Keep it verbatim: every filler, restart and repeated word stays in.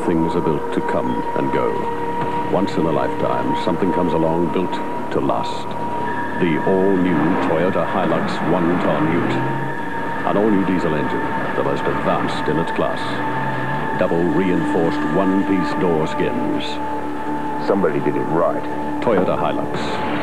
things are built to come and go. Once in a lifetime, something comes along built to last. The all-new Toyota Hilux one-ton ute. An all-new diesel engine, the most advanced in its class. Double reinforced one-piece door skins. Somebody did it right. Toyota Hilux.